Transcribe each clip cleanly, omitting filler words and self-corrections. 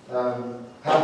Pat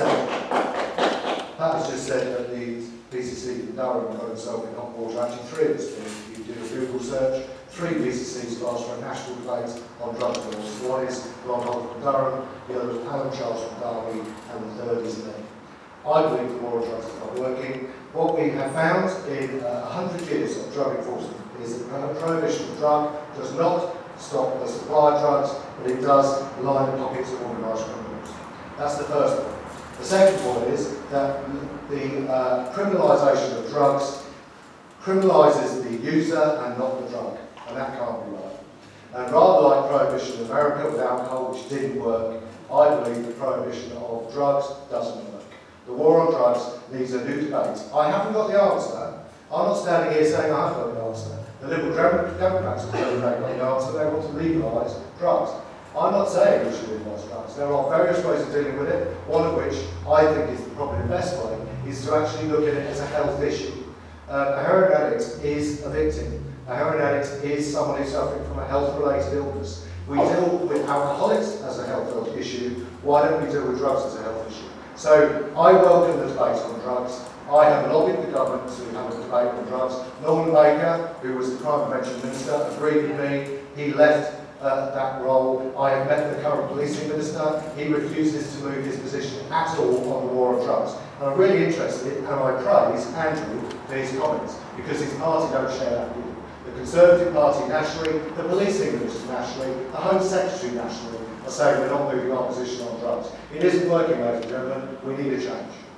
has just said that the PCC in Durham got himself in hot water. Actually, 3 of us did. If you do a Google search, 3 PCCs last for a national debate on drug laws. One is Ron Holt from Durham, the other is Alan Charles from Derby, and the third is me. I believe the war on drugs is not working. What we have found in 100 years of drug enforcement is that prohibition of drug does not stop the supply of drugs, but it does line the pockets of organised criminals. That's the first point. The second point is that the criminalisation of drugs criminalises the user and not the drug, and that can't be right. And rather like prohibition of America with alcohol, which didn't work, I believe the prohibition of drugs doesn't work. The war on drugs needs a new debate. I haven't got the answer. I'm not standing here saying I have got the answer. The Liberal Democrats have said they've got the answer. They want to legalise drugs. I'm not saying we should legalise drugs. There are various ways of dealing with it, one of which I think is probably the best way, is to actually look at it as a health issue. A heroin addict is a victim. A heroin addict is someone who's suffering from a health-related illness. We deal with alcoholics as a health issue. Why don't we deal with drugs as a health issue? So I welcome the debate on drugs. I have lobbied the government to have a debate on drugs. Norman Baker, who was the crime prevention minister, agreed with me. He left that role. I have met the current policing minister. He refuses to move his position at all on the war on drugs. And I'm really interested, and I praise Andrew for his comments, because his party don't share that view. The Conservative Party nationally, the policing minister nationally, the Home Secretary nationally are saying we're not moving our position on drugs. It isn't working, ladies and gentlemen. We need a change.